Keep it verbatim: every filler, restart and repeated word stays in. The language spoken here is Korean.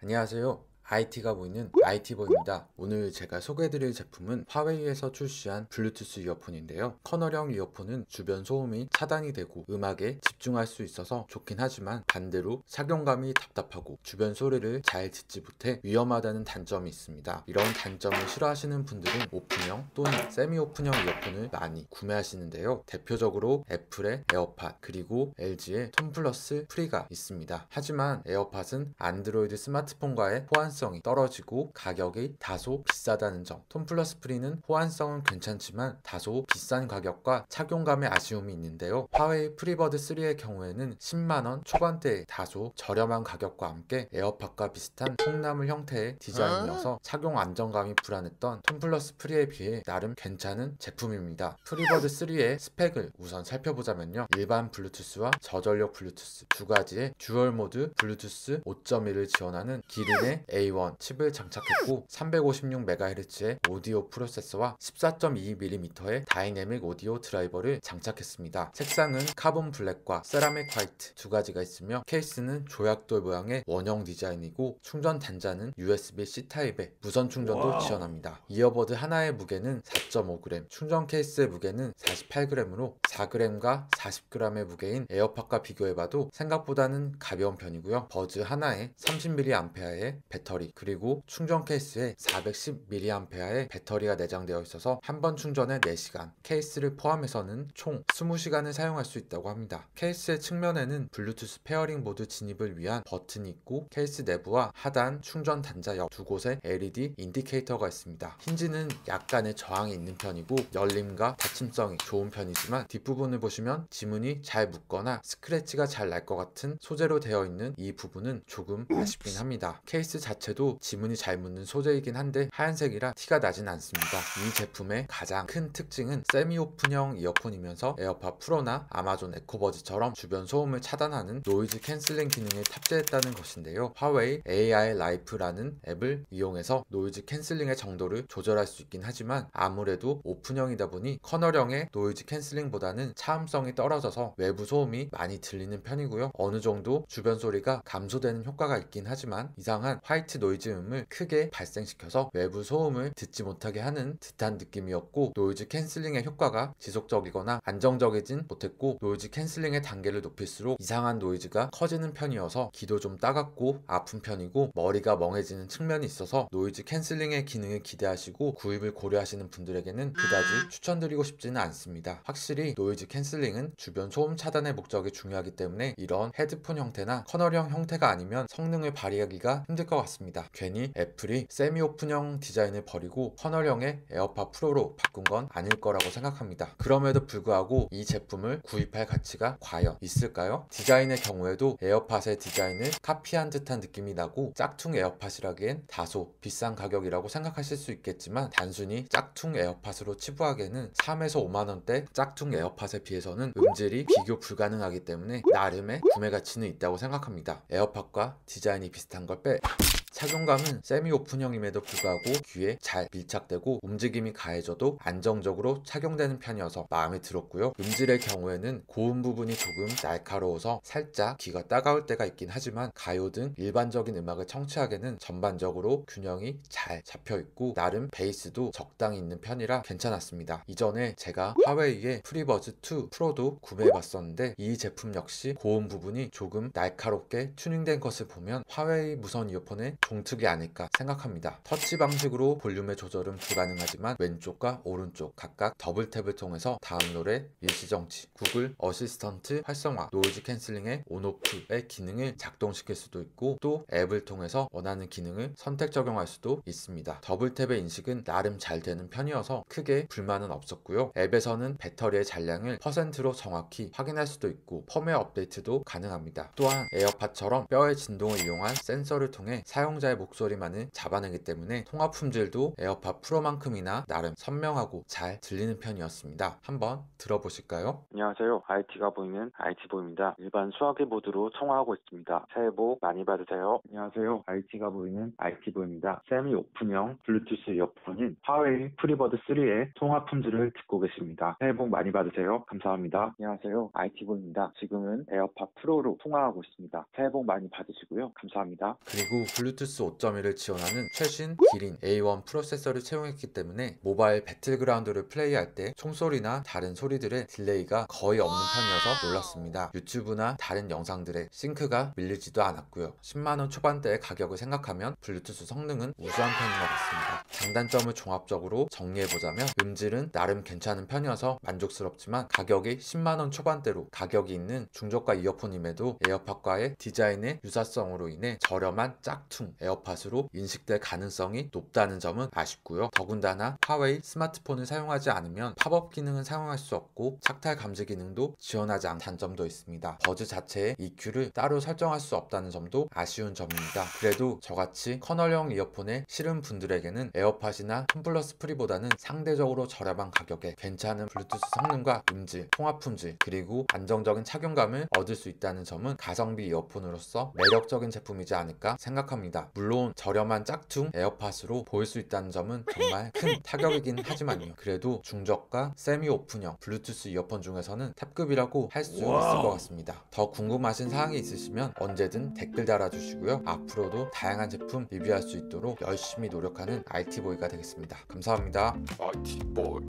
안녕하세요. 아이티가 보이는 아이티보입니다. 오늘 제가 소개해드릴 제품은 화웨이에서 출시한 블루투스 이어폰인데요. 커널형 이어폰은 주변 소음이 차단이 되고 음악에 집중할 수 있어서 좋긴 하지만 반대로 착용감이 답답하고 주변 소리를 잘 듣지 못해 위험하다는 단점이 있습니다. 이런 단점을 싫어하시는 분들은 오픈형 또는 세미 오픈형 이어폰을 많이 구매하시는데요. 대표적으로 애플의 에어팟 그리고 엘지의 톤 플러스 프리가 있습니다. 하지만 에어팟은 안드로이드 스마트폰과의 호환성이 떨어지고 가격이 다소 비싸다는 점, 톤 플러스 프리는 호환성은 괜찮지만 다소 비싼 가격과 착용감의 아쉬움이 있는데요. 화웨이 프리버드 쓰리의 경우에는 십만 원 초반대의 다소 저렴한 가격과 함께 에어팟과 비슷한 통나무 형태의 디자인이어서 착용 안정감이 불안했던 톤 플러스 프리에 비해 나름 괜찮은 제품입니다. 프리버드 쓰리의 스펙을 우선 살펴보자면요, 일반 블루투스와 저전력 블루투스 두 가지의 듀얼 모드 블루투스 오 점 일을 지원하는 기린의 에이 원 칩을 장착했고 삼백오십육 메가헤르츠의 오디오 프로세서와 십사 점 이 밀리미터의 다이내믹 오디오 드라이버를 장착했습니다. 색상은 카본 블랙과 세라믹 화이트 두 가지가 있으며 케이스는 조약돌 모양의 원형 디자인이고 충전 단자는 유에스비 씨 타입의 무선 충전도 와우. 지원합니다. 이어버드 하나의 무게는 사 점 오 그램, 충전 케이스의 무게는 사십팔 그램으로 사 그램과 사십 그램의 무게인 에어팟과 비교해봐도 생각보다는 가벼운 편이고요. 버즈 하나에 삼십 밀리앰페어의 배터리 그리고 충전 케이스에 사백십 밀리앰페어의 배터리가 내장되어 있어서 한 번 충전에 네 시간, 케이스를 포함해서는 총 이십 시간을 사용할 수 있다고 합니다. 케이스의 측면에는 블루투스 페어링 모드 진입을 위한 버튼이 있고 케이스 내부와 하단 충전 단자 옆 두 곳에 엘이디 인디케이터가 있습니다. 힌지는 약간의 저항이 있는 편이고 열림과 닫힘성이 좋은 편이지만 뒷부분을 보시면 지문이 잘 묻거나 스크래치가 잘 날 것 같은 소재로 되어 있는 이 부분은 조금 아쉽긴 합니다. 케이스 자체도 지문이 잘 묻는 소재이긴 한데 하얀색이라 티가 나진 않습니다. 이 제품의 가장 큰 특징은 세미 오픈형 이어폰이면서 에어팟 프로나 아마존 에코버즈처럼 주변 소음을 차단하는 노이즈 캔슬링 기능을 탑재했다는 것인데요. 화웨이 에이아이 라이프라는 앱을 이용해서 노이즈 캔슬링의 정도를 조절할 수 있긴 하지만 아무래도 오픈형이다 보니 커널형의 노이즈 캔슬링보다는 차음성이 떨어져서 외부 소음이 많이 들리는 편이고요. 어느 정도 주변 소리가 감소되는 효과가 있긴 하지만 이상한 화이트 노이즈음을 크게 발생시켜서 외부 소음을 듣지 못하게 하는 듯한 느낌이었고 노이즈 캔슬링의 효과가 지속적이거나 안정적이진 못했고 노이즈 캔슬링의 단계를 높일수록 이상한 노이즈가 커지는 편이어서 귀도 좀 따갑고 아픈 편이고 머리가 멍해지는 측면이 있어서 노이즈 캔슬링의 기능을 기대하시고 구입을 고려하시는 분들에게는 그다지 추천드리고 싶지는 않습니다. 확실히 노이즈 캔슬링은 주변 소음 차단의 목적이 중요하기 때문에 이런 헤드폰 형태나 커널형 형태가 아니면 성능을 발휘하기가 힘들 것 같습니다. 괜히 애플이 세미 오픈형 디자인을 버리고 커널형의 에어팟 프로로 바꾼 건 아닐 거라고 생각합니다. 그럼에도 불구하고 이 제품을 구입할 가치가 과연 있을까요? 디자인의 경우에도 에어팟의 디자인을 카피한 듯한 느낌이 나고 짝퉁 에어팟이라기엔 다소 비싼 가격이라고 생각하실 수 있겠지만 단순히 짝퉁 에어팟으로 치부하기에는 삼에서 오만 원대 짝퉁 에어팟에 비해서는 음질이 비교 불가능하기 때문에 나름의 구매 가치는 있다고 생각합니다. 에어팟과 디자인이 비슷한 걸 빼 착용감은 세미 오픈형임에도 불구하고 귀에 잘 밀착되고 움직임이 가해져도 안정적으로 착용되는 편이어서 마음에 들었고요. 음질의 경우에는 고음 부분이 조금 날카로워서 살짝 귀가 따가울 때가 있긴 하지만 가요 등 일반적인 음악을 청취하기에는 전반적으로 균형이 잘 잡혀있고 나름 베이스도 적당히 있는 편이라 괜찮았습니다. 이전에 제가 화웨이의 프리버즈 투 프로도 구매해봤었는데 이 제품 역시 고음 부분이 조금 날카롭게 튜닝된 것을 보면 화웨이 무선 이어폰의 동특이 아닐까 생각합니다. 터치 방식으로 볼륨의 조절은 불가능하지만 왼쪽과 오른쪽 각각 더블 탭을 통해서 다음 노래, 일시정지, 구글 어시스턴트 활성화, 노이즈 캔슬링의 온오프의 기능을 작동시킬 수도 있고 또 앱을 통해서 원하는 기능을 선택 적용할 수도 있습니다. 더블 탭의 인식은 나름 잘 되는 편이어서 크게 불만은 없었고요. 앱에서는 배터리의 잔량을 퍼센트로 정확히 확인할 수도 있고 펌웨어 업데이트도 가능합니다. 또한 에어팟처럼 뼈의 진동을 이용한 센서를 통해 사용자의 목소리만을 잡아내기 때문에 통화 품질도 에어팟 프로만큼이나 나름 선명하고 잘 들리는 편이었습니다. 한번 들어보실까요? 안녕하세요. 아이티가 보이는 아이티보입니다. 일반 수화기 모드로 통화하고 있습니다. 새해 복 많이 받으세요. 안녕하세요. 아이티가 보이는 아이티보입니다. 세미 오픈형 블루투스 이어폰인 화웨이 프리버드 쓰리의 통화 품질을 듣고 계십니다. 새해 복 많이 받으세요. 감사합니다. 안녕하세요. 아이티보입니다. 지금은 에어팟 프로로 통화하고 있습니다. 새해 복 많이 받으시고요. 감사합니다. 그리고 블루투스 블루투스 오 점 일을 지원하는 최신 기린 에이 원 프로세서를 채용했기 때문에 모바일 배틀그라운드를 플레이할 때 총소리나 다른 소리들의 딜레이가 거의 없는 편이어서 놀랐습니다. 유튜브나 다른 영상들의 싱크가 밀리지도 않았고요. 십만 원 초반대의 가격을 생각하면 블루투스 성능은 우수한 편인 것 같습니다. 장단점을 종합적으로 정리해보자면 음질은 나름 괜찮은 편이어서 만족스럽지만 가격이 십만 원 초반대로 가격이 있는 중저가 이어폰임에도 에어팟과의 디자인의 유사성으로 인해 저렴한 짝퉁 에어팟으로 인식될 가능성이 높다는 점은 아쉽고요. 더군다나 화웨이 스마트폰을 사용하지 않으면 팝업 기능은 사용할 수 없고 착탈 감지 기능도 지원하지 않은 단점도 있습니다. 버즈 자체의 이큐를 따로 설정할 수 없다는 점도 아쉬운 점입니다. 그래도 저같이 커널형 이어폰에 싫은 분들에게는 에어팟이나 홈플러스 프리보다는 상대적으로 저렴한 가격에 괜찮은 블루투스 성능과 음질, 통합 품질, 그리고 안정적인 착용감을 얻을 수 있다는 점은 가성비 이어폰으로서 매력적인 제품이지 않을까 생각합니다. 물론 저렴한 짝퉁 에어팟으로 보일 수 있다는 점은 정말 큰 타격이긴 하지만요. 그래도 중저가 세미 오픈형 블루투스 이어폰 중에서는 탑급이라고 할 수 있을 것 같습니다. 더 궁금하신 사항이 있으시면 언제든 댓글 달아주시고요. 앞으로도 다양한 제품 리뷰할 수 있도록 열심히 노력하는 아이티보이가 되겠습니다. 감사합니다. 아이티보이